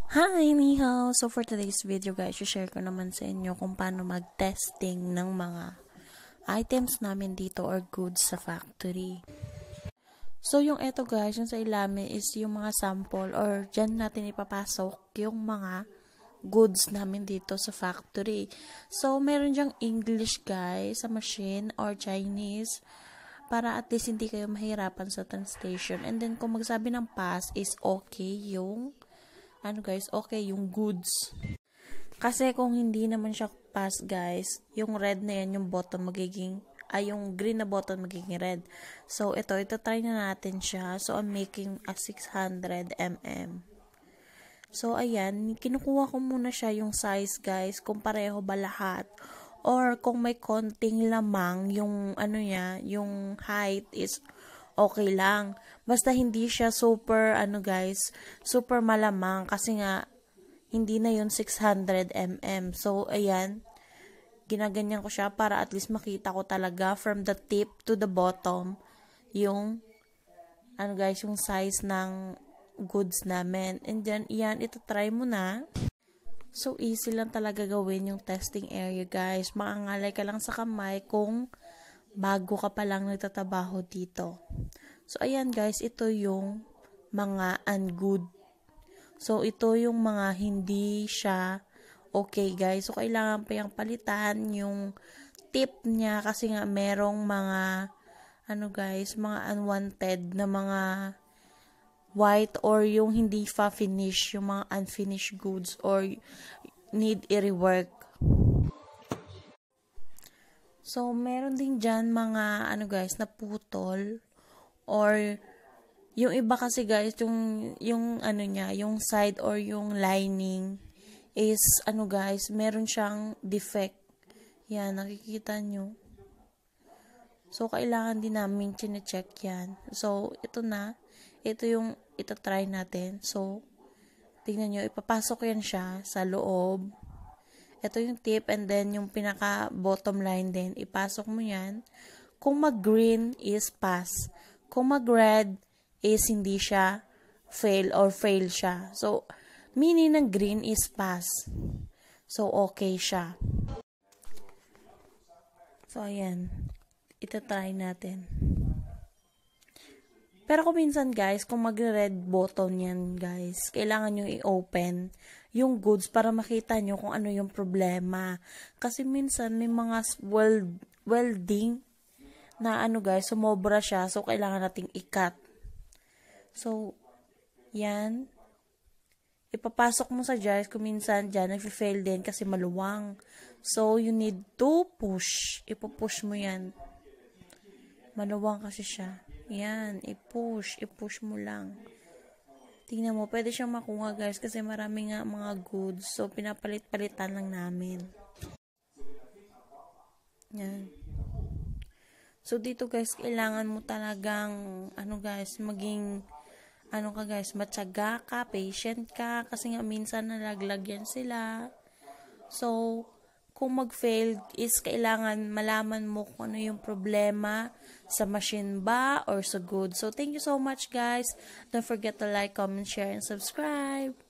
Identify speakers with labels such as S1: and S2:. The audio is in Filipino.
S1: Hi, ni hao! So, for today's video guys, share ko naman sa inyo kung paano mag-testing ng mga items namin dito or goods sa factory. So, yung eto guys, yung sa ilalim is yung mga sample or dyan natin ipapasok yung mga goods namin dito sa factory. So, meron dyang English guys sa machine or Chinese para at least hindi kayo mahirapan sa translation. And then, kung magsabi ng pass is okay yung okay yung goods. Kasi kung hindi naman siya pass guys, yung red na yan, yung bottom magiging, yung green na bottom magiging red. So, ito try na natin siya. So, I'm making a 600 mm. So, ayan, kinukuha ko muna siya yung size guys, kung pareho ba lahat. Or kung may konting lamang, yung yung height is okay lang. Basta hindi siya super, super malamang kasi nga, hindi na yun 600 mm. So, ayan, ginaganyan ko siya para at least makita ko talaga from the tip to the bottom yung, yung size ng goods namin. And then, yan, ito try mo na. So, easy lang talaga gawin yung testing area, guys. Maangalay ka lang sa kamay kung bago ka pa lang nagtatrabaho dito. So, ayan guys, ito yung mga ungood. So, ito yung mga hindi siya okay guys. So, kailangan pa yung palitan yung tip niya kasi nga merong mga, mga unwanted na mga white or yung hindi pa finish, yung mga unfinished goods or need i-rework. So, meron din dyan mga, naputol. Or, yung iba kasi guys, yung side or yung lining is, meron siyang defect. Yan, nakikita nyo. So, kailangan din namin chine-check yan. So, ito na. Ito yung itatry natin. So, tingnan nyo, ipapasok yan siya sa loob. Ito yung tip and then yung pinaka bottom line din, ipasok mo yan. Kung mag-green is pass. Kung mag-red is hindi siya fail or fail siya. So, meaning ng green is pass. So, okay siya. So, ayan. Itatry natin. Pero kung minsan guys, kung mag-red button yan guys, kailangan nyo i-open yung goods para makita nyo kung ano yung problema. Kasi minsan may mga welding na guys, sumobra siya. So, kailangan nating i-cut. So, yan. Ipapasok mo sa jars kung minsan dyan, nag-fail din kasi maluwang. So, you need to push. Ipupush mo yan. Maluwang kasi siya. Yan, i-push mo lang. Tingnan mo, pwede siyang makuha guys kasi marami nga mga goods. So, pinapalit-palitan lang namin. Yan. So, dito guys, kailangan mo talagang, maging, matyaga ka, patient ka, kasi nga minsan nalaglag yan sila. So, kung mag-fail is kailangan malaman mo kung ano yung problema sa machine ba or sa goods. So, thank you so much guys. Don't forget to like, comment, share, and subscribe.